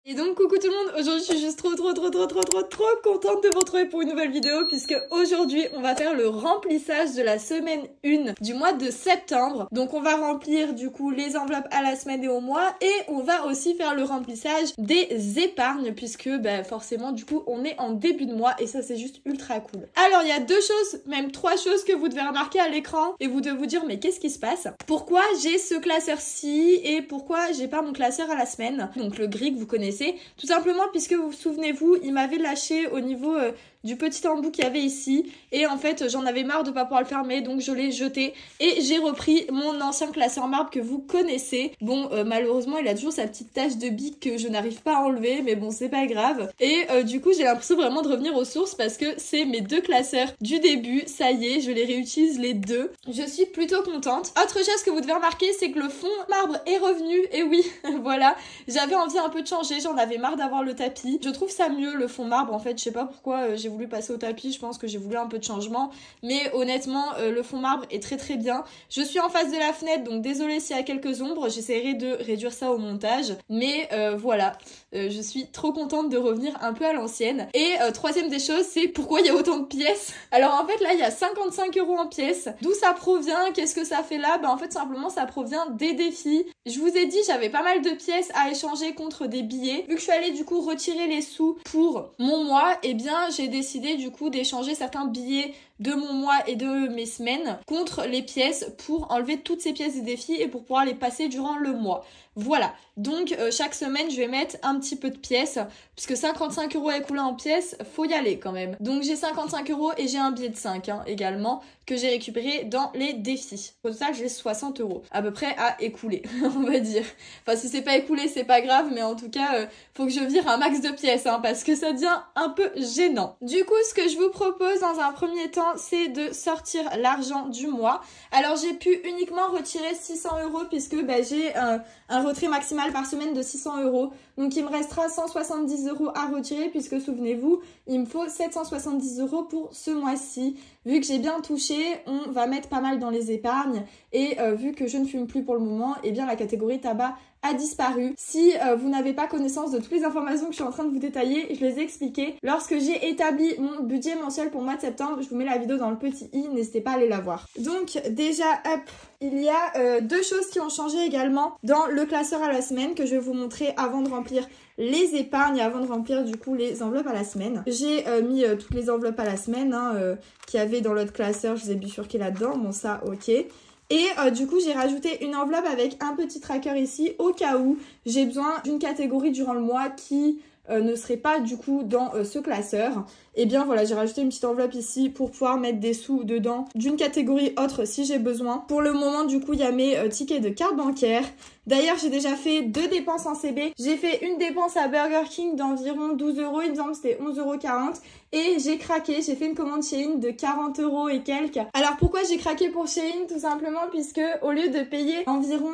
Et donc coucou tout le monde, aujourd'hui je suis juste trop contente de vous retrouver pour une nouvelle vidéo puisque aujourd'hui on va faire le remplissage de la semaine 1 du mois de septembre. Donc on va remplir du coup les enveloppes à la semaine et au mois et on va aussi faire le remplissage des épargnes puisque forcément du coup on est en début de mois et ça c'est juste ultra cool. Alors il y a deux choses, même trois choses que vous devez remarquer à l'écran et vous devez vous dire mais qu'est-ce qui se passe? Pourquoi j'ai ce classeur-ci et pourquoi j'ai pas mon classeur à la semaine? Donc le gris que vous connaissez. Tout simplement puisque vous souvenez-vous, il m'avait lâché au niveau du petit embout qu'il y avait ici et en fait j'en avais marre de pas pouvoir le fermer donc je l'ai jeté et j'ai repris mon ancien classeur marbre que vous connaissez. Bon malheureusement il a toujours sa petite tache de bic que je n'arrive pas à enlever mais bon c'est pas grave et du coup j'ai l'impression vraiment de revenir aux sources parce que c'est mes deux classeurs du début, ça y est je les réutilise les deux, je suis plutôt contente. Autre chose que vous devez remarquer c'est que le fond marbre est revenu et oui voilà, j'avais envie un peu de changer, j'en avais marre d'avoir le tapis, je trouve ça mieux le fond marbre en fait, je sais pas pourquoi j'ai voulu passer au tapis, je pense que j'ai voulu un peu de changement mais honnêtement le fond marbre est très bien. Je suis en face de la fenêtre donc désolée s'il y a quelques ombres, j'essaierai de réduire ça au montage mais voilà, je suis trop contente de revenir un peu à l'ancienne. Et troisième des choses c'est pourquoi il y a autant de pièces. Alors en fait là il y a 55 € en pièces, d'où ça provient, qu'est-ce que ça fait là? En fait simplement ça provient des défis. Je vous ai dit j'avais pas mal de pièces à échanger contre des billets, vu que je suis allée du coup retirer les sous pour mon mois, et bien j'ai décidé du coup d'échanger certains billets de mon mois et de mes semaines contre les pièces pour enlever toutes ces pièces des défis et pour pouvoir les passer durant le mois. Voilà, donc chaque semaine je vais mettre un petit peu de pièces puisque 55 € écoulés en pièces, faut y aller quand même. Donc j'ai 55 € et j'ai un billet de 5 également que j'ai récupéré dans les défis. Au total j'ai 60 € à peu près à écouler on va dire. Enfin si c'est pas écoulé c'est pas grave mais en tout cas faut que je vire un max de pièces parce que ça devient un peu gênant. Du coup ce que je vous propose dans un premier temps c'est de sortir l'argent du mois. Alors j'ai pu uniquement retirer 600 € puisque j'ai un retrait maximal par semaine de 600 €. Donc il me restera 170 € à retirer puisque souvenez-vous, il me faut 770 € pour ce mois-ci. Vu que j'ai bien touché, on va mettre pas mal dans les épargnes et vu que je ne fume plus pour le moment, et bien la catégorie tabac a disparu. Si vous n'avez pas connaissance de toutes les informations que je suis en train de vous détailler, je les ai expliquées lorsque j'ai établi mon budget mensuel pour le mois de septembre. Je vous mets la vidéo dans le petit i, n'hésitez pas à aller la voir. Donc déjà, hop, il y a deux choses qui ont changé également dans le classeur à la semaine que je vais vous montrer avant de remplir les épargnes et avant de remplir du coup les enveloppes à la semaine. J'ai mis toutes les enveloppes à la semaine qu'il y avait dans l'autre classeur, je les ai bifurquées là-dedans, bon ça ok. Et du coup j'ai rajouté une enveloppe avec un petit tracker ici au cas où j'ai besoin d'une catégorie durant le mois qui ne serait pas du coup dans ce classeur. Et bien voilà, j'ai rajouté une petite enveloppe ici pour pouvoir mettre des sous dedans d'une catégorie autre si j'ai besoin. Pour le moment du coup il y a mes tickets de carte bancaire. D'ailleurs j'ai déjà fait deux dépenses en CB. J'ai fait une dépense à Burger King d'environ 12 €, il me semble que c'était 11,40 € et j'ai craqué, j'ai fait une commande Shein de 40 € et quelques. Alors pourquoi j'ai craqué pour Shein? Tout simplement puisque au lieu de payer environ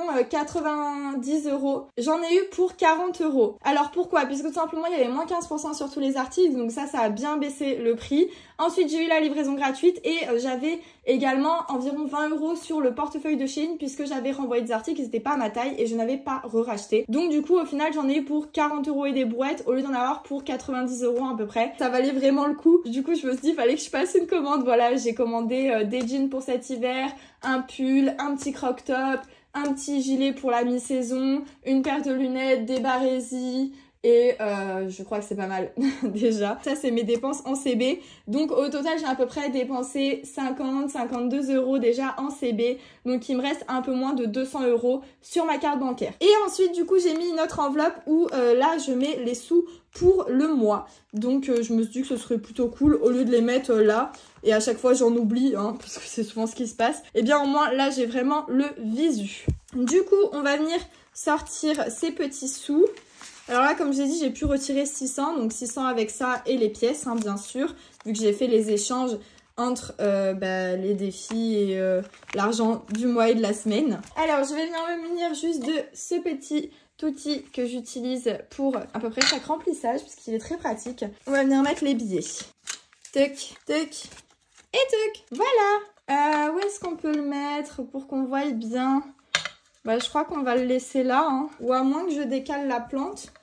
90 €, j'en ai eu pour 40 €. Alors pourquoi? Puisque tout simplement il y avait moins 15% sur tous les articles, donc ça a bien baissé le prix. Ensuite j'ai eu la livraison gratuite et j'avais également environ 20 € sur le portefeuille de Shein puisque j'avais renvoyé des articles qui n'étaient pas à ma taille et je n'avais pas re-racheté. Donc du coup au final j'en ai eu pour 40 € et des brouettes au lieu d'en avoir pour 90 € à peu près. Ça valait vraiment le coup. Du coup je me suis dit il fallait que je fasse une commande. Voilà, j'ai commandé des jeans pour cet hiver, un pull, un petit croc top, un petit gilet pour la mi-saison, une paire de lunettes, des barésies. Et je crois que c'est pas mal déjà. Ça c'est mes dépenses en CB. Donc au total j'ai à peu près dépensé 52 € déjà en CB. Donc il me reste un peu moins de 200 € sur ma carte bancaire. Et ensuite du coup j'ai mis une autre enveloppe où là je mets les sous pour le mois. Donc je me suis dit que ce serait plutôt cool au lieu de les mettre là. Et à chaque fois j'en oublie parce que c'est souvent ce qui se passe. Et bien au moins là j'ai vraiment le visu. Du coup on va venir sortir ces petits sous. Alors là, comme je l'ai dit, j'ai pu retirer 600, donc 600 avec ça et les pièces, bien sûr, vu que j'ai fait les échanges entre les défis et l'argent du mois et de la semaine. Alors, je vais venir me munir juste de ce petit outil que j'utilise pour à peu près chaque remplissage, puisqu'il est très pratique. On va venir mettre les billets. Tuc, tuc et tuc. Voilà. Où est-ce qu'on peut le mettre pour qu'on voie bien? Je crois qu'on va le laisser là, ou à moins que je décale la plante.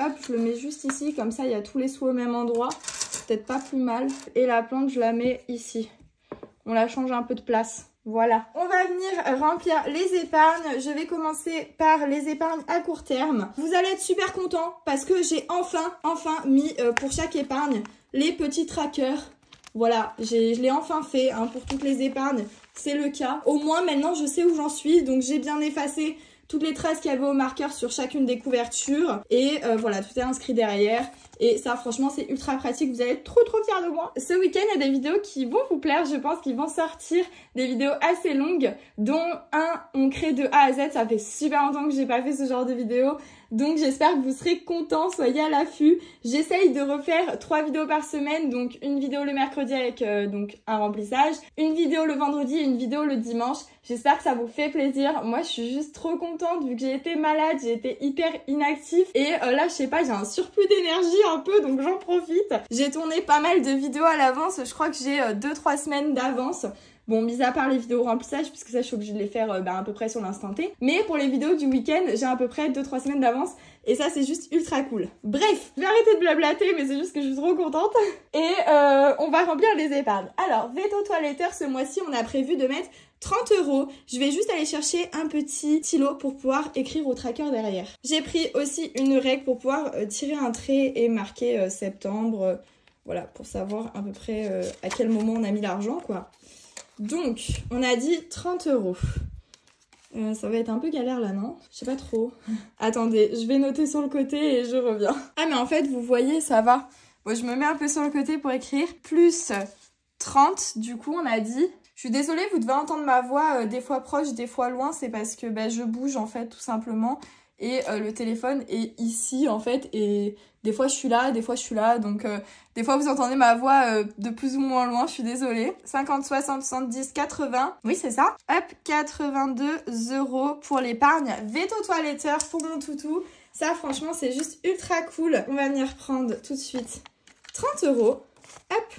hop, je le mets juste ici, comme ça il y a tous les sous au même endroit. Peut-être pas plus mal. Et la plante, je la mets ici. On la change un peu de place. Voilà. On va venir remplir les épargnes. Je vais commencer par les épargnes à court terme. Vous allez être super contents parce que j'ai enfin mis pour chaque épargne les petits trackers. Voilà, je l'ai enfin fait hein, pour toutes les épargnes. C'est le cas. Au moins maintenant, je sais où j'en suis. Donc j'ai bien effacé toutes les traces qu'il y avait au marqueur sur chacune des couvertures. Et voilà, tout est inscrit derrière. Et ça, franchement, c'est ultra pratique. Vous allez être trop fiers de moi. Ce week-end, il y a des vidéos qui vont vous plaire. Je pense qu'ils vont sortir des vidéos assez longues, dont on crée de A à Z. Ça fait super longtemps que j'ai pas fait ce genre de vidéo. Donc, j'espère que vous serez contents. Soyez à l'affût. J'essaye de refaire 3 vidéos par semaine. Donc, une vidéo le mercredi avec donc un remplissage, une vidéo le vendredi et une vidéo le dimanche. J'espère que ça vous fait plaisir. Moi, je suis juste trop contente vu que j'ai été malade, j'ai été hyper inactive. Et là, je sais pas, j'ai un surplus d'énergie un peu, donc j'en profite. J'ai tourné pas mal de vidéos à l'avance. Je crois que j'ai 2-3 semaines d'avance. Bon, mis à part les vidéos remplissage, puisque ça, je suis obligée de les faire à peu près sur l'instant T. Mais pour les vidéos du week-end, j'ai à peu près 2-3 semaines d'avance. Et ça, c'est juste ultra cool. Bref, je vais arrêter de blablater, mais c'est juste que je suis trop contente. Et on va remplir les épargnes. Alors, Veto toiletteur, ce mois-ci, on a prévu de mettre 30 €. Je vais juste aller chercher un petit stylo pour pouvoir écrire au tracker derrière. J'ai pris aussi une règle pour pouvoir tirer un trait et marquer septembre. Voilà, pour savoir à peu près à quel moment on a mis l'argent, quoi. Donc, on a dit 30 €. Ça va être un peu galère là, non? Je sais pas trop. Attendez, je vais noter sur le côté et je reviens. Ah, mais en fait, vous voyez, ça va. Bon, je me mets un peu sur le côté pour écrire. Plus 30, du coup, on a dit. Je suis désolée, vous devez entendre ma voix des fois proche, des fois loin. C'est parce que je bouge, en fait, tout simplement. Et le téléphone est ici, en fait. Et des fois, je suis là, des fois, je suis là. Donc, des fois, vous entendez ma voix de plus ou moins loin. Je suis désolée. 50, 60, 70, 80. Oui, c'est ça. Hop, 82 € pour l'épargne. Veto toiletteur pour mon toutou. Ça, franchement, c'est juste ultra cool. On va venir prendre tout de suite 30 €. Hop.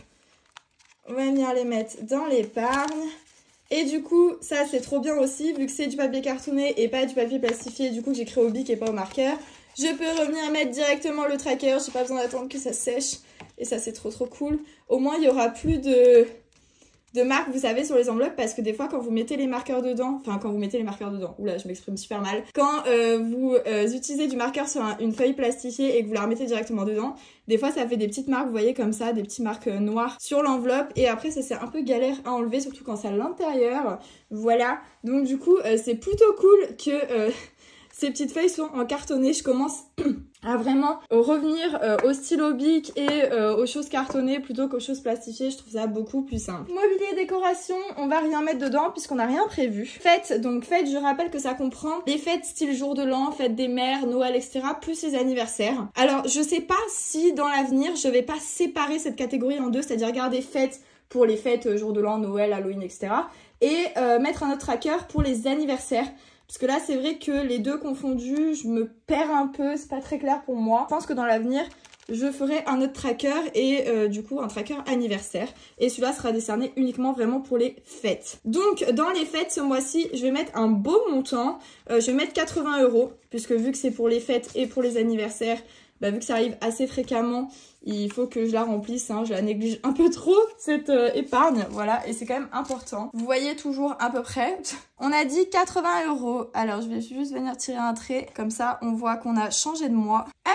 On va venir les mettre dans l'épargne. Et du coup, ça c'est trop bien aussi, vu que c'est du papier cartonné et pas du papier plastifié, du coup que j'écris au bic et pas au marqueur. Je peux revenir mettre directement le tracker, j'ai pas besoin d'attendre que ça sèche. Et ça c'est trop cool. Au moins il y aura plus de marques, vous savez, sur les enveloppes, parce que des fois quand vous mettez les marqueurs dedans, oula, je m'exprime super mal. Quand vous utilisez du marqueur sur une feuille plastifiée et que vous la remettez directement dedans, des fois ça fait des petites marques, vous voyez, comme ça, des petites marques noires sur l'enveloppe, et après ça c'est un peu galère à enlever, surtout quand c'est à l'intérieur. Voilà, donc du coup c'est plutôt cool que ces petites feuilles sont en cartonné. Je commence à vraiment revenir au stylo bic et aux choses cartonnées plutôt qu'aux choses plastifiées. Je trouve ça beaucoup plus simple. Mobilier et décoration, on va rien mettre dedans puisqu'on n'a rien prévu. Fêtes, donc fêtes, je rappelle que ça comprend les fêtes style jour de l'an, fêtes des mères, Noël, etc. plus les anniversaires. Alors je sais pas si dans l'avenir je vais pas séparer cette catégorie en deux, c'est-à-dire garder fêtes pour les fêtes jour de l'an, Noël, Halloween, etc. et mettre un autre tracker pour les anniversaires. Parce que là, c'est vrai que les deux confondus, je me perds un peu, c'est pas très clair pour moi. Je pense que dans l'avenir, je ferai un autre tracker et du coup un tracker anniversaire. Et celui-là sera décerné uniquement vraiment pour les fêtes. Donc, dans les fêtes, ce mois-ci, je vais mettre un beau montant. Je vais mettre 80 €, puisque vu que c'est pour les fêtes et pour les anniversaires, vu que ça arrive assez fréquemment, il faut que je la remplisse, hein. Je la néglige un peu trop, cette épargne, voilà, et c'est quand même important. Vous voyez toujours à peu près. On a dit 80 €, alors je vais juste venir tirer un trait, comme ça on voit qu'on a changé de mois. Hop,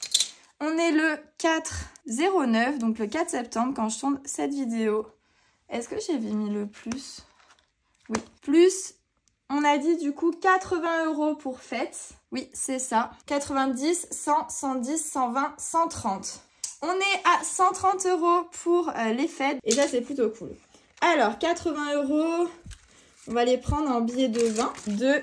on est le 4/09, donc le 4 septembre quand je tourne cette vidéo. Est-ce que j'ai mis le plus? Oui, plus, on a dit du coup 80 € pour fête. Oui, c'est ça. 90, 100, 110, 120, 130. On est à 130 € pour les fêtes. Et ça, c'est plutôt cool. Alors, 80 €, on va les prendre en billets de 20. 2,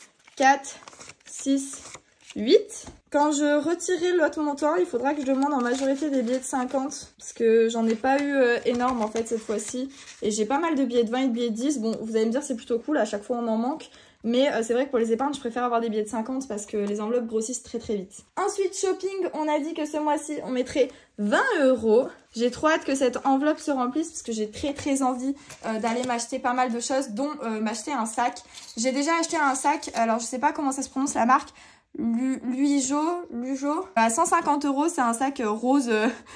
4, 6, 8. Quand je retirerai l'autre montant, il faudra que je demande en majorité des billets de 50. Parce que j'en ai pas eu énorme en fait cette fois-ci. Et j'ai pas mal de billets de 20 et de billets de 10. Bon, vous allez me dire c'est plutôt cool, à chaque fois on en manque. Mais c'est vrai que pour les épargnes, je préfère avoir des billets de 50 parce que les enveloppes grossissent très vite. Ensuite, shopping, on a dit que ce mois-ci, on mettrait 20 €. J'ai trop hâte que cette enveloppe se remplisse parce que j'ai très envie d'aller m'acheter pas mal de choses, dont m'acheter un sac. J'ai déjà acheté un sac, alors je sais pas comment ça se prononce la marque, Lujo à 150 €. C'est un sac rose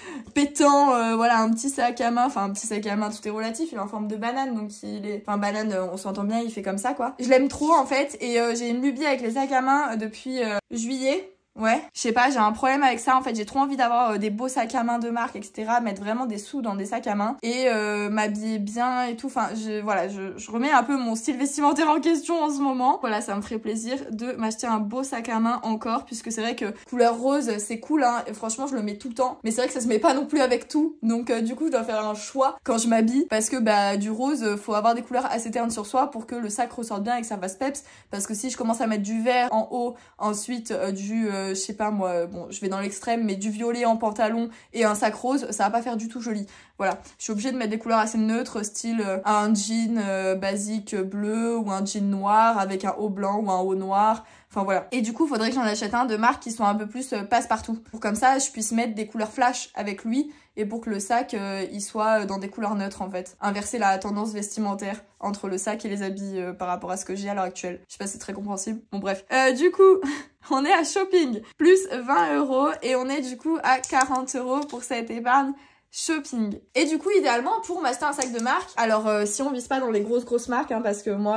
pétant, voilà, un petit sac à main, enfin un petit sac à main, tout est relatif, il est en forme de banane, donc il est, enfin banane, on s'entend bien, il fait comme ça quoi. Je l'aime trop en fait, et j'ai une lubie avec les sacs à main depuis juillet. Ouais, je sais pas, j'ai un problème avec ça en fait, j'ai trop envie d'avoir des beaux sacs à main de marque, etc. Mettre vraiment des sous dans des sacs à main et m'habiller bien et tout. Enfin, voilà, je remets un peu mon style vestimentaire en question en ce moment. Voilà, ça me ferait plaisir de m'acheter un beau sac à main encore, puisque c'est vrai que couleur rose, c'est cool, hein, et franchement, je le mets tout le temps. Mais c'est vrai que ça se met pas non plus avec tout, donc du coup, je dois faire un choix quand je m'habille, parce que bah du rose, faut avoir des couleurs assez ternes sur soi pour que le sac ressorte bien et que ça fasse peps. Parce que si je commence à mettre du vert en haut, ensuite je sais pas moi, bon je vais dans l'extrême, mais du violet en pantalon et un sac rose, ça va pas faire du tout joli. Voilà, je suis obligée de mettre des couleurs assez neutres, style un jean basique bleu ou un jean noir avec un haut blanc ou un haut noir. Enfin voilà. Et du coup, faudrait que j'en achète un de marques qui sont un peu plus passe-partout. Pour comme ça, je puisse mettre des couleurs flash avec lui et pour que le sac, il soit dans des couleurs neutres en fait. Inverser la tendance vestimentaire entre le sac et les habits par rapport à ce que j'ai à l'heure actuelle. Je sais pas si c'est très compréhensible. Bon bref. Du coup, on est à shopping. Plus 20 € et on est du coup à 40 € pour cette épargne shopping. Et du coup, idéalement, pour m'acheter un sac de marque, alors si on vise pas dans les grosses marques, hein, parce que moi...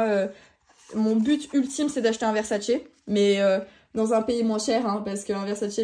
mon but ultime c'est d'acheter un Versace, mais dans un pays moins cher, hein, parce qu'un Versace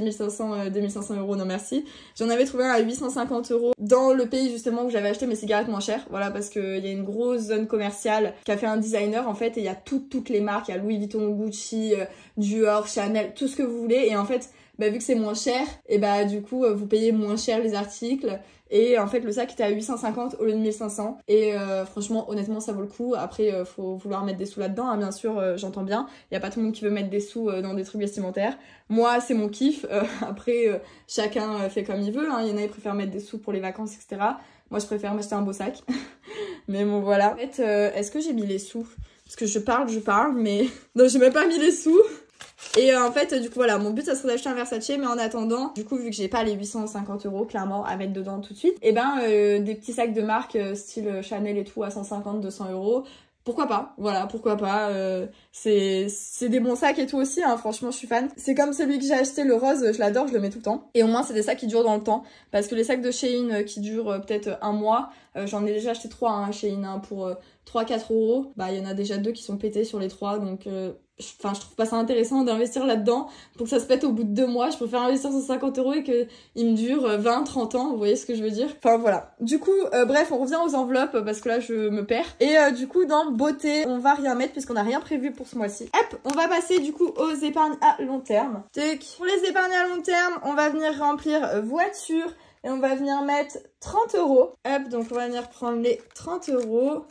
2500 €, non merci. J'en avais trouvé un à 850 € dans le pays justement où j'avais acheté mes cigarettes moins chères, voilà, parce qu'il y a une grosse zone commerciale qui a fait un designer en fait, et il y a toutes les marques, il y a Louis Vuitton, Gucci, Dior, Chanel, tout ce que vous voulez, et en fait, bah, vu que c'est moins cher, et bah du coup vous payez moins cher les articles. Et en fait le sac était à 850 au lieu de 1500 et franchement honnêtement ça vaut le coup. Après faut vouloir mettre des sous là-dedans, hein, bien sûr, j'entends bien, il y a pas tout le monde qui veut mettre des sous dans des trucs vestimentaires. Moi c'est mon kiff, après chacun fait comme il veut, hein. Il y en a qui préfèrent mettre des sous pour les vacances, etc. Moi je préfère m'acheter un beau sac. Mais bon voilà. En fait est-ce que j'ai mis les sous? Parce que je parle mais non, j'ai même pas mis les sous. Et en fait du coup voilà, mon but ça serait d'acheter un Versace, mais en attendant du coup vu que j'ai pas les 850 € clairement à mettre dedans tout de suite, et ben des petits sacs de marque style Chanel et tout à 150-200 €, pourquoi pas, voilà, pourquoi pas, c'est des bons sacs et tout aussi, hein, franchement je suis fan. C'est comme celui que j'ai acheté, le rose, je l'adore, je le mets tout le temps, et au moins c'est des sacs qui durent dans le temps, parce que les sacs de Shein qui durent peut-être un mois, j'en ai déjà acheté 3 hein, Shein, hein, pour 3-4 €, bah il y en a déjà 2 qui sont pétés sur les 3, donc enfin, je trouve pas ça intéressant d'investir là-dedans pour que ça se pète au bout de 2 mois. Je préfère investir 150 € et qu'il me dure 20-30 ans, vous voyez ce que je veux dire? Enfin voilà. Du coup, bref, on revient aux enveloppes parce que là je me perds. Et du coup, dans beauté, on va rien mettre puisqu'on a rien prévu pour ce mois-ci. Hop, on va passer du coup aux épargnes à long terme. Tac. Pour les épargnes à long terme, on va venir remplir voiture et on va venir mettre 30 €. Hop, donc on va venir prendre les 30 €.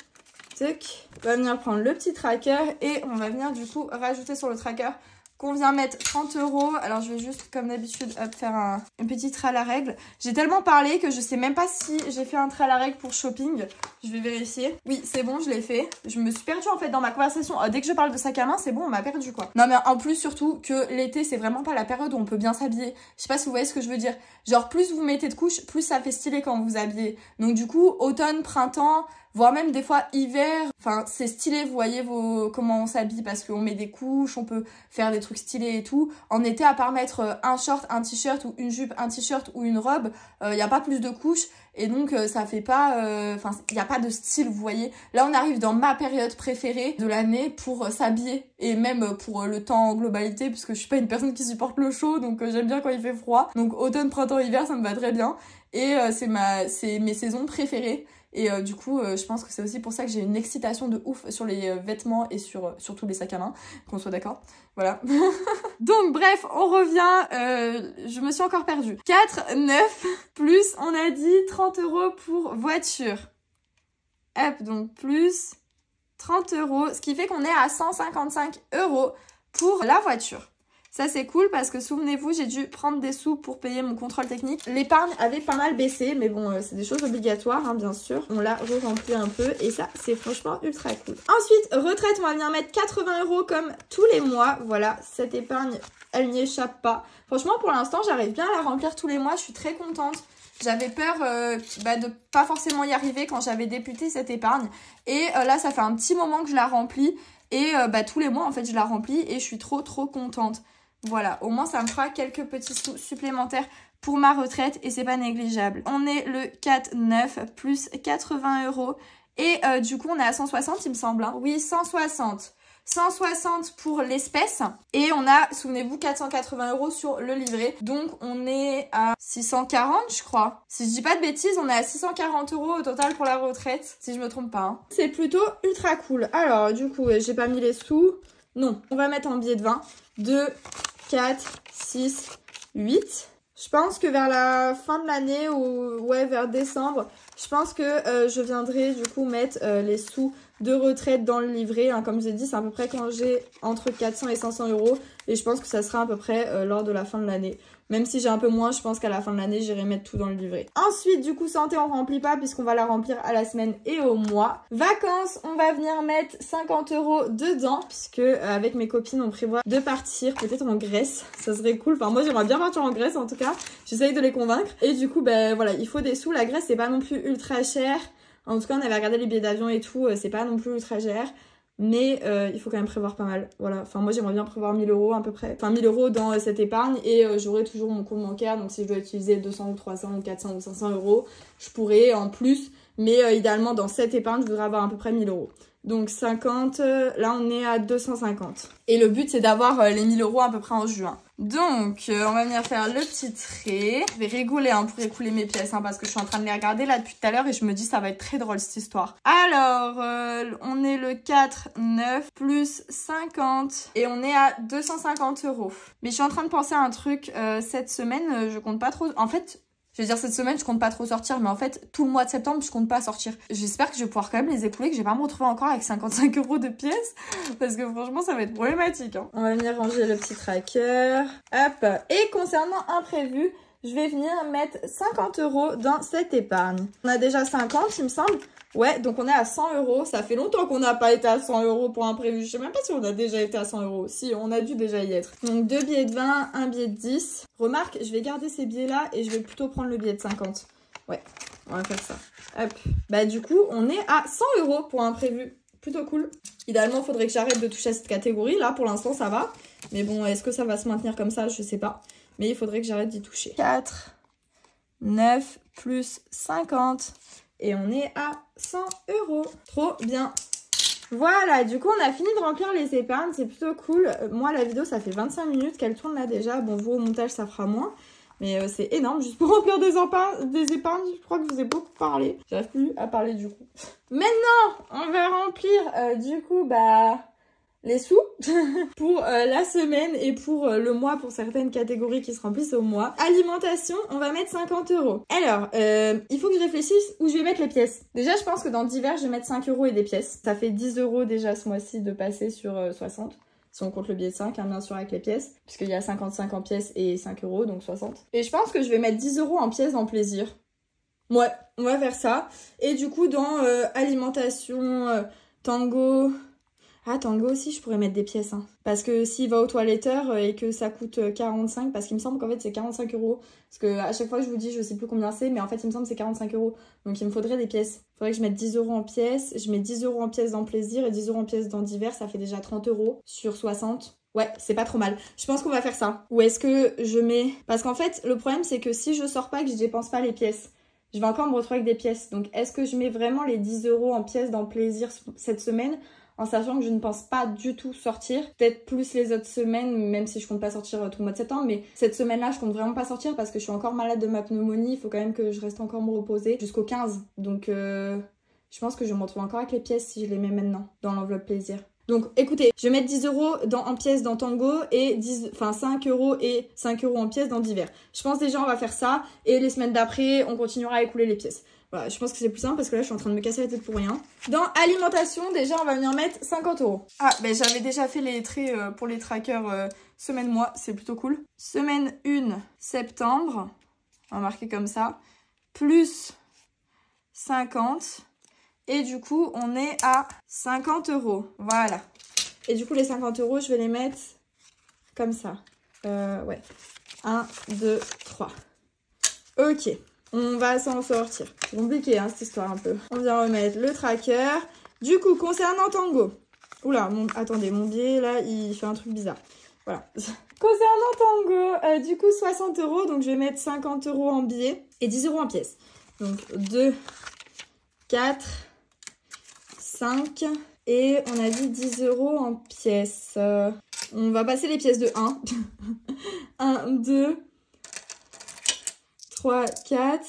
On va venir prendre le petit tracker et on va venir du coup rajouter sur le tracker qu'on vient mettre 30 €. Alors je vais juste comme d'habitude faire un petit trait à la règle. J'ai tellement parlé que je sais même pas si j'ai fait un trait à la règle pour shopping. Je vais vérifier. Oui c'est bon, je l'ai fait. Je me suis perdue en fait dans ma conversation. Dès que je parle de sac à main c'est bon, on m'a perdu quoi. Non mais en plus surtout que l'été c'est vraiment pas la période où on peut bien s'habiller. Je sais pas si vous voyez ce que je veux dire. Genre plus vous mettez de couches, plus ça fait stylé quand vous vous habillez. Donc du coup automne, printemps, voire même des fois hiver, enfin c'est stylé, vous voyez comment on s'habille parce qu'on met des couches, on peut faire des trucs stylés et tout. En été, à part mettre un short, un t-shirt ou une jupe, un t-shirt ou une robe, y a pas plus de couches et donc ça fait pas, enfin y a pas de style, vous voyez. Là on arrive dans ma période préférée de l'année pour s'habiller et même pour le temps en globalité puisque je suis pas une personne qui supporte le chaud, donc j'aime bien quand il fait froid. Donc automne, printemps, hiver ça me va très bien et c'est mes saisons préférées. Et du coup, je pense que c'est aussi pour ça que j'ai une excitation de ouf sur les vêtements et surtout les sacs à main, qu'on soit d'accord. Voilà. Donc bref, on revient, je me suis encore perdue. 4, 9, plus on a dit 30 € pour voiture. Hop, donc plus 30 €, ce qui fait qu'on est à 155 € pour la voiture. Ça c'est cool parce que souvenez-vous, j'ai dû prendre des sous pour payer mon contrôle technique. L'épargne avait pas mal baissé, mais bon, c'est des choses obligatoires, hein, bien sûr. On l'a re-rempli un peu et ça, c'est franchement ultra cool. Ensuite, retraite, on va venir mettre 80 € comme tous les mois. Voilà, cette épargne, elle n'y échappe pas. Franchement, pour l'instant, j'arrive bien à la remplir tous les mois. Je suis très contente. J'avais peur de pas forcément y arriver quand j'avais débuté cette épargne. Et là, ça fait un petit moment que je la remplis. Et tous les mois, en fait, je la remplis et je suis trop contente. Voilà, au moins ça me fera quelques petits sous supplémentaires pour ma retraite et c'est pas négligeable. On est le 4,9 plus 80 € et du coup on est à 160 il me semble. Hein. Oui, 160. 160 pour l'espèce et on a, souvenez-vous, 480 € sur le livret. Donc on est à 640 je crois. Si je dis pas de bêtises, on est à 640 € au total pour la retraite, si je me trompe pas. Hein. C'est plutôt ultra cool. Alors du coup, j'ai pas mis les sous. Non, on va mettre en billet de 20. 2, 4, 6, 8. Je pense que vers la fin de l'année ou ouais vers décembre, je pense que je viendrai du coup mettre les sous de retraite dans le livret. Hein. Comme je l'ai dit, c'est à peu près quand j'ai entre 400 et 500 € et je pense que ça sera à peu près lors de la fin de l'année. Même si j'ai un peu moins, je pense qu'à la fin de l'année, j'irai mettre tout dans le livret. Ensuite, du coup, santé, on remplit pas puisqu'on va la remplir à la semaine et au mois. Vacances, on va venir mettre 50 € dedans puisque avec mes copines, on prévoit de partir peut-être en Grèce. Ça serait cool. Enfin, moi, j'aimerais bien partir en Grèce en tout cas. J'essaye de les convaincre. Et du coup, ben voilà, il faut des sous. La Grèce, c'est pas non plus ultra cher. En tout cas, on avait regardé les billets d'avion et tout. C'est pas non plus ultra cher. Mais il faut quand même prévoir pas mal. Voilà, enfin moi j'aimerais bien prévoir 1000 € à peu près. Enfin 1000 € dans cette épargne et j'aurai toujours mon compte bancaire. Donc si je dois utiliser 200 ou 300 ou 400 ou 500 €, je pourrais en plus. Mais idéalement dans cette épargne, je voudrais avoir à peu près 1000 €. Donc 50, là on est à 250. Et le but c'est d'avoir les 1000 € à peu près en juin. Donc on va venir faire le petit trait. Je vais rigoler pour écouler mes pièces parce que je suis en train de les regarder là depuis tout à l'heure et je me dis ça va être très drôle cette histoire. Alors on est le 4, 9 plus 50 et on est à 250 €. Mais je suis en train de penser à un truc cette semaine, je compte pas trop. En fait, je veux dire, cette semaine, je compte pas trop sortir, mais en fait, tout le mois de septembre, je compte pas sortir. J'espère que je vais pouvoir quand même les écouler, que je vais pas me retrouver encore avec 55 € de pièces, parce que franchement, ça va être problématique. Hein. On va venir ranger le petit tracker. Hop. Et concernant imprévu, je vais venir mettre 50 € dans cette épargne. On a déjà 50, il me semble. Ouais, donc on est à 100 €. Ça fait longtemps qu'on n'a pas été à 100 € pour imprévu. Je sais même pas si on a déjà été à 100 €. Si, on a dû déjà y être. Donc 2 billets de 20, un billet de 10. Remarque, je vais garder ces billets-là et je vais plutôt prendre le billet de 50. Ouais, on va faire ça. Hop. Bah du coup, on est à 100 € pour imprévu. Plutôt cool. Idéalement, il faudrait que j'arrête de toucher à cette catégorie. Là, pour l'instant, ça va. Mais bon, est-ce que ça va se maintenir comme ça? Je sais pas. Mais il faudrait que j'arrête d'y toucher. 4, 9 plus 50... Et on est à 100 €. Trop bien. Voilà, du coup, on a fini de remplir les épargnes. C'est plutôt cool. Moi, la vidéo, ça fait 25 minutes qu'elle tourne là déjà. Bon, vous, au montage, ça fera moins. Mais c'est énorme. Juste pour remplir des épargnes, je crois que je vous ai beaucoup parlé. J'arrive plus à parler du coup. Maintenant, on va remplir du coup, les sous pour la semaine et pour le mois pour certaines catégories qui se remplissent au mois. Alimentation, on va mettre 50 €. Alors, il faut que je réfléchisse où je vais mettre les pièces. Déjà, je pense que dans divers, je vais mettre 5 € et des pièces. Ça fait 10 € déjà ce mois-ci de passer sur 60. Si on compte le billet de 5, hein, bien sûr, avec les pièces. Puisqu'il y a 55 en pièces et 5 €, donc 60. Et je pense que je vais mettre 10 € en pièces dans plaisir. Ouais, on va faire ça. Et du coup, dans alimentation, Tango... Ah, Tango aussi, je pourrais mettre des pièces. Hein. Parce que s'il va au toiletteur et que ça coûte 45, parce qu'il me semble qu'en fait c'est 45 €. Parce que à chaque fois je vous dis, je sais plus combien c'est, mais en fait il me semble que c'est 45 €. Donc il me faudrait des pièces. Il faudrait que je mette 10 € en pièces. Je mets 10 € en pièces dans plaisir et 10 € en pièces dans divers. Ça fait déjà 30 € sur 60. Ouais, c'est pas trop mal. Je pense qu'on va faire ça. Ou est-ce que je mets... Parce qu'en fait, le problème c'est que si je sors pas, que je dépense pas les pièces, je vais encore me retrouver avec des pièces. Donc est-ce que je mets vraiment les 10 € en pièces dans plaisir cette semaine, en sachant que je ne pense pas du tout sortir. Peut-être plus les autres semaines, même si je compte pas sortir tout le mois de septembre. Mais cette semaine-là, je compte vraiment pas sortir parce que je suis encore malade de ma pneumonie. Il faut quand même que je reste encore me reposer jusqu'au 15. Donc je pense que je me retrouve encore avec les pièces si je les mets maintenant dans l'enveloppe plaisir. Donc écoutez, je vais mettre 10 € en pièces dans Tango et 5 € et 5 € en pièces dans divers. Je pense déjà on va faire ça et les semaines d'après, on continuera à écouler les pièces. Voilà, je pense que c'est plus simple parce que là, je suis en train de me casser la tête pour rien. Dans alimentation, déjà, on va venir mettre 50 €. Ah, ben j'avais déjà fait les traits pour les trackers semaine-mois. C'est plutôt cool. Semaine 1, septembre. On va marquer comme ça. Plus 50. Et du coup, on est à 50 €. Voilà. Et du coup, les 50 €, je vais les mettre comme ça. Ouais. 1, 2, 3. Ok. On va s'en sortir. C'est compliqué, hein, cette histoire un peu. On vient remettre le tracker. Du coup, concernant Tango. Oula, attendez, mon biais, là, il fait un truc bizarre. Voilà. Concernant Tango, du coup 60 €, donc je vais mettre 50 € en billets et 10 € en pièces. Donc 2, 4, 5 et on a dit 10 € en pièces. On va passer les pièces de 1. 1, 2, 3, 4,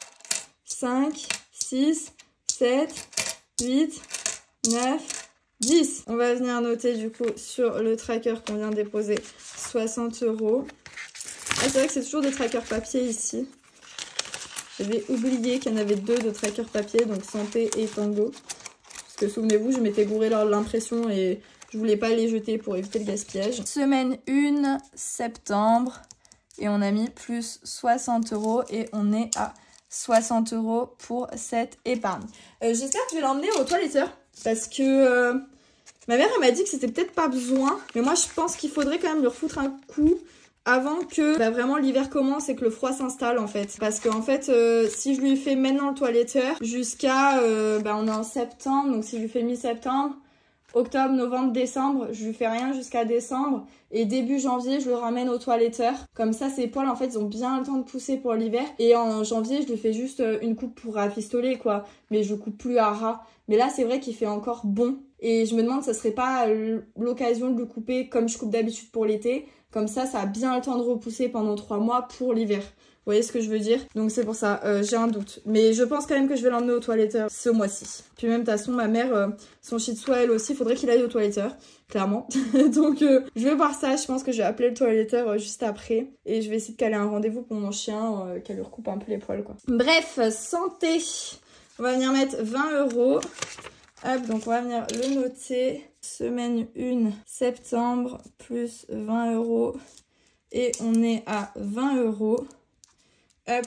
5, 6, 7, 8, 9, 10. On va venir noter du coup sur le tracker qu'on vient de déposer 60 €. Ah, c'est vrai que c'est toujours des trackers papier ici. J'avais oublié qu'il y en avait 2 de trackers papier, donc Santé et Tango. Parce que souvenez-vous, je m'étais gourée lors de l'impression et je voulais pas les jeter pour éviter le gaspillage. Semaine 1, septembre. Et on a mis plus 60 € et on est à 60 € pour cette épargne. J'espère que je vais l'emmener au toiletteur parce que ma mère elle m'a dit que c'était peut-être pas besoin. Mais moi je pense qu'il faudrait quand même lui refoutre un coup avant que vraiment l'hiver commence et que le froid s'installe en fait. Parce qu'en fait si je lui fais maintenant le toiletteur jusqu'à on est en septembre, donc si je lui fais mi-septembre, octobre, novembre, décembre, je lui fais rien jusqu'à décembre. Et début janvier, je le ramène au toiletteur. Comme ça, ses poils, en fait, ils ont bien le temps de pousser pour l'hiver. Et en janvier, je lui fais juste une coupe pour rafistoler, quoi. Mais je coupe plus à ras. Mais là, c'est vrai qu'il fait encore bon. Et je me demande, ça serait pas l'occasion de le couper comme je coupe d'habitude pour l'été. Comme ça a bien le temps de repousser pendant 3 mois pour l'hiver. Vous voyez ce que je veux dire? Donc c'est pour ça, j'ai un doute. Mais je pense quand même que je vais l'emmener au toiletteur ce mois-ci. Puis même de toute façon, ma mère, son shih tzu, elle aussi, il faudrait qu'il aille au toiletteur, clairement. Donc je vais voir ça, je pense que je vais appeler le toiletteur juste après. Et je vais essayer de caler un rendez-vous pour mon chien, qu'elle lui recoupe un peu les poils, quoi. Bref, santé. On va venir mettre 20 €. Hop, donc on va venir le noter. Semaine 1, septembre, plus 20 €. Et on est à 20 €. Hop,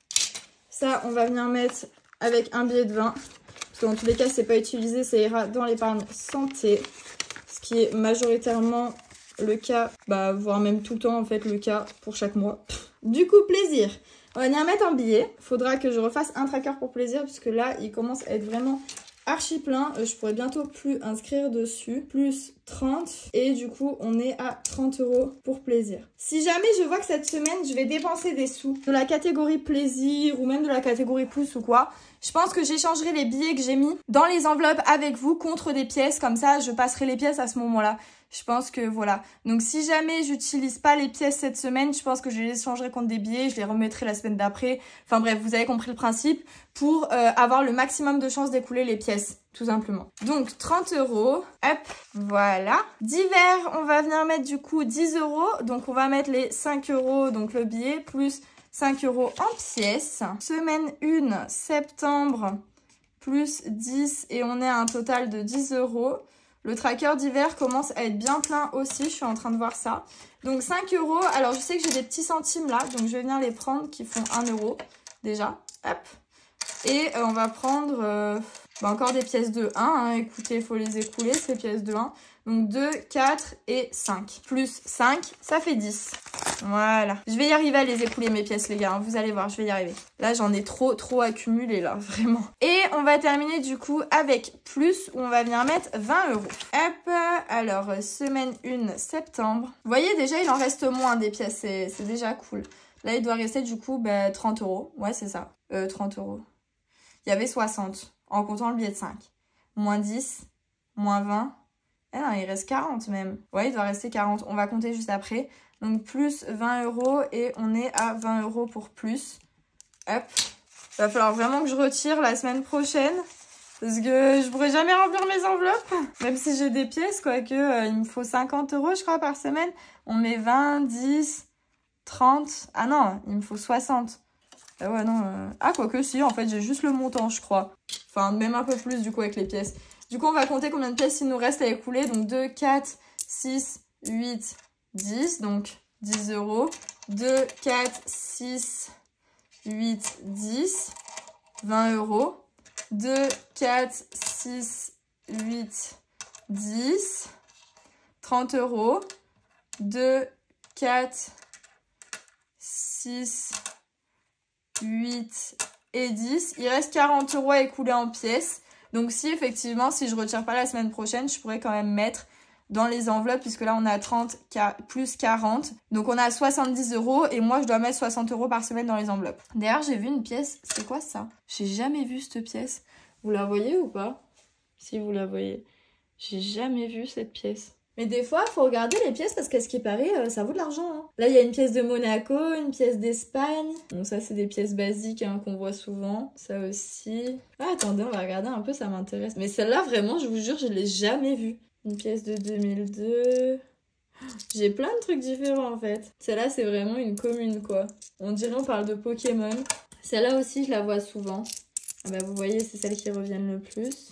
ça on va venir mettre avec un billet de 20 parce que dans tous les cas c'est pas utilisé, ça ira dans l'épargne santé, ce qui est majoritairement le cas, voire même tout le temps en fait le cas pour chaque mois. Du coup plaisir, on va venir mettre un billet, faudra que je refasse un tracker pour plaisir puisque là il commence à être vraiment archi plein, je pourrais bientôt plus inscrire dessus, plus 30 et du coup on est à 30 € pour plaisir. Si jamais je vois que cette semaine je vais dépenser des sous de la catégorie plaisir ou même de la catégorie plus ou quoi, je pense que j'échangerai les billets que j'ai mis dans les enveloppes avec vous contre des pièces, comme ça je passerai les pièces à ce moment-là. Je pense que voilà. Donc si jamais j'utilise pas les pièces cette semaine, je pense que je les échangerai contre des billets, je les remettrai la semaine d'après. Enfin bref, vous avez compris le principe pour avoir le maximum de chances d'écouler les pièces, tout simplement. Donc 30 €, hop, voilà. D'hiver, on va venir mettre du coup 10 €. Donc on va mettre les 5 €, donc le billet, plus 5 € en pièces. Semaine 1, septembre, plus 10 et on est à un total de 10 €. Le tracker d'hiver commence à être bien plein aussi, je suis en train de voir ça. Donc 5 €, alors je sais que j'ai des petits centimes là, donc je vais venir les prendre qui font 1 € déjà, hop. Et on va prendre encore des pièces de 1, hein. Écoutez, il faut les écouler ces pièces de 1. Donc 2, 4 et 5. Plus 5, ça fait 10. Voilà. Je vais y arriver à les écouler mes pièces les gars, hein. Vous allez voir, je vais y arriver. Là j'en ai trop accumulé là, vraiment. Et on va terminer du coup avec plus, où on va venir mettre 20 €. Hop, alors semaine 1, septembre. Vous voyez déjà il en reste moins des pièces, c'est déjà cool. Là il doit rester du coup 30 €. Ouais c'est ça, 30 €. Il y avait 60 en comptant le billet de 5. Moins 10, moins 20. Eh non, il reste 40 même. Ouais, il doit rester 40. On va compter juste après. Donc plus 20 € et on est à 20 € pour plus. Hop. Il va falloir vraiment que je retire la semaine prochaine. Parce que je pourrai jamais remplir mes enveloppes. Même si j'ai des pièces, quoique il me faut 50 € je crois par semaine. On met 20, 10, 30. Ah non, il me faut 60. Ah ouais non. Ah quoique si, en fait j'ai juste le montant je crois. Enfin même un peu plus du coup avec les pièces. Du coup on va compter combien de pièces il nous reste à écouler. Donc 2, 4, 6, 8, 10. Donc 10 €. 2, 4, 6, 8, 10. 20 €. 2, 4, 6, 8, 10. 30 €. 2, 4, 6, 8 et 10. Il reste 40 € à écouler en pièces. Donc si effectivement, si je retire pas la semaine prochaine, je pourrais quand même mettre dans les enveloppes, puisque là on a 30 plus 40. Donc on a 70 € et moi je dois mettre 60 € par semaine dans les enveloppes. D'ailleurs j'ai vu une pièce, c'est quoi ça? J'ai jamais vu cette pièce. Vous la voyez ou pas? Si vous la voyez. J'ai jamais vu cette pièce. Mais des fois, faut regarder les pièces parce qu'à ce qui paraît, ça vaut de l'argent. Hein. Là, il y a une pièce de Monaco, une pièce d'Espagne. Bon, ça, c'est des pièces basiques hein, qu'on voit souvent. Ça aussi. Ah, attendez, on va regarder un peu, ça m'intéresse. Mais celle-là, vraiment, je vous jure, je l'ai jamais vue. Une pièce de 2002. J'ai plein de trucs différents, en fait. Celle-là, c'est vraiment une commune, quoi. On dirait on parle de Pokémon. Celle-là aussi, je la vois souvent. Ah bah, vous voyez, c'est celles qui reviennent le plus.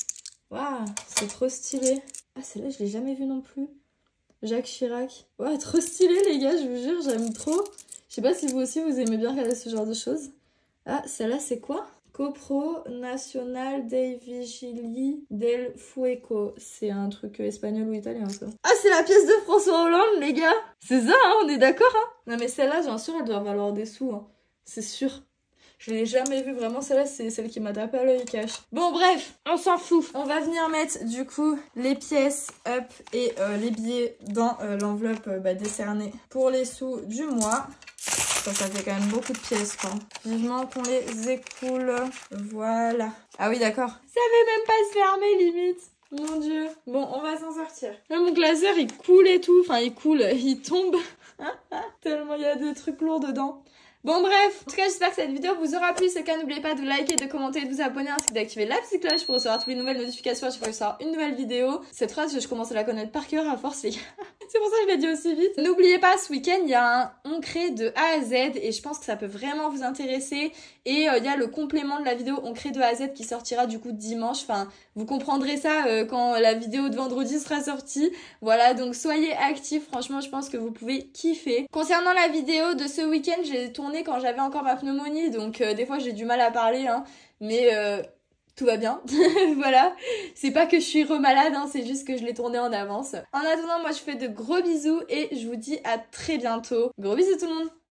Waouh, c'est trop stylé. Ah, celle-là, je l'ai jamais vue non plus. Jacques Chirac. Ouais, trop stylé, les gars, je vous jure, j'aime trop. Je sais pas si vous aussi, vous aimez bien regarder ce genre de choses. Ah, celle-là, c'est quoi? Copro Nacional dei Vigili del Fuego. C'est un truc espagnol ou italien, ça. Ah, c'est la pièce de François Hollande, les gars. C'est ça, hein, on est d'accord, hein? Non, mais celle-là, j'en suis sûre, elle doit valoir des sous, hein. C'est sûr. Je l'ai jamais vue, vraiment, celle-là, c'est celle qui m'a tapé à l'œil cash. Bon, bref, on s'en fout. On va venir mettre, du coup, les pièces up et les billets dans l'enveloppe décernée pour les sous du mois. Ça fait quand même beaucoup de pièces, quoi. Vivement qu'on les écoule. Voilà. Ah oui, d'accord. Ça veut même pas se fermer, limite. Mon Dieu. Bon, on va s'en sortir. Là, mon classeur, il coule et tout. Enfin, il coule, il tombe. Tellement il y a des trucs lourds dedans. Bon bref, en tout cas j'espère que cette vidéo vous aura plu. C'est le cas, n'oubliez pas de liker, de commenter, de vous abonner ainsi que d'activer la petite cloche pour recevoir toutes les nouvelles notifications à chaque fois que je sors une nouvelle vidéo. Cette phrase je commence à la connaître par cœur à force les gars. C'est pour ça que je l'ai dit aussi vite. N'oubliez pas, ce week-end il y a un Oncré de A à Z et je pense que ça peut vraiment vous intéresser. Et il y a le complément de la vidéo Oncré de A à Z qui sortira du coup dimanche. Enfin, vous comprendrez ça quand la vidéo de vendredi sera sortie. Voilà, donc soyez actifs, franchement je pense que vous pouvez kiffer. Concernant la vidéo de ce week-end, j'ai tourné quand j'avais encore ma pneumonie, donc des fois j'ai du mal à parler, hein, mais tout va bien. Voilà, c'est pas que je suis remalade, hein, c'est juste que je l'ai tourné en avance. En attendant, moi je vous fais de gros bisous et je vous dis à très bientôt. Gros bisous tout le monde.